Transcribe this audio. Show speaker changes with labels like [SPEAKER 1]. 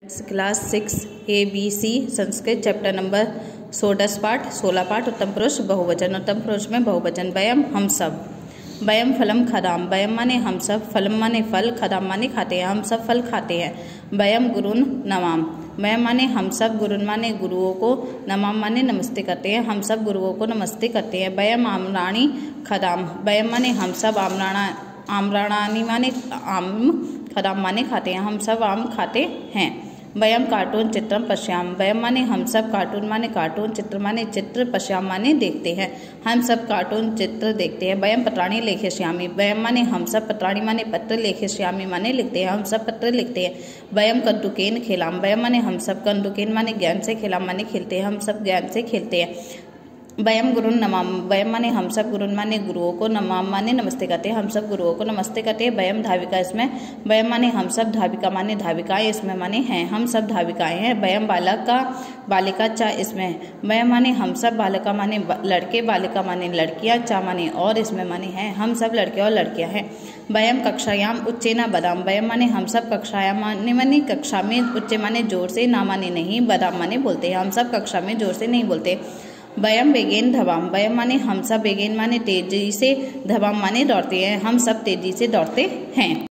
[SPEAKER 1] Class 6 ABC Sanskrit chapter number 16 पाठ 16 पाठ उत्तम पुरुष बहुवचन। उत्तम पुरुष में बहुवचन। वयम हम सब। वयम फलम खदाम। वयम माने हम सब, फलम माने फल, खदाम माने खाते हैं, हम सब फल खाते हैं। वयम गुरुन नमाम। वयम माने हम सब, गुरुन माने गुरुओं को, नमाम माने नमस्ते करते हैं, हम सब गुरुओं को नमस्ते करते हैं। वयम आम्राणी खदाम। वयम माने हम सब, आम्राणानी माने आम, खदाम माने खाते हैं, हम सब आम खाते हैं। वयम कार्टून चित्रम पश्याम। वयम माने हम सब, कार्टून माने कार्टून, चित्र माने चित्र, पश्याम माने देखते हैं, हम सब कार्टून चित्र देखते हैं। वयम पत्राणि लेखिष्यामि। वयम माने हम सब, पत्राणि माने पत्र, लेखिष्यामि माने लिखते हैं, हम सब पत्र लिखते हैं। वयम कंदुकेन खेलाम। वयम माने हम सब, कंदुकेन माने ज्ञान से, खेलाम माने खेलते हैं, हम सब ज्ञान से खेलते हैं। वयम गुरुन नमाम। वयम माने हम सब, गुरुन माने गुरुओं को, नमाम माने नमस्ते करते हैं, हम सब गुरुओं को नमस्ते करते हैं। वयम धाविका इसमें। वयम माने हम सब, धाविका माने धाविकाएं, इसमें माने हैं, हम सब धाविकाएं हैं। वयम बालका बालिका चा इसमें। वयम माने हम सब, बालका माने लड़के, बालिका माने लड़कियां, चा माने और, इसमें माने हैं, हम सब लड़के और लड़कियां हैं। वयम कक्षायाम उच्चेना बदाम। वयम माने हम सब, कक्षायाम माने कक्षा में, उच्चे माने जोर से, ना माने नहीं, बदाम माने बोलते हैं, हम सब कक्षा में जोर से नहीं बोलते। वयम वेगेन धवाम। वयम माने हम सब, वेगेन माने तेजी से, धवाम माने दौड़ते हैं, हम सब तेजी से दौड़ते हैं।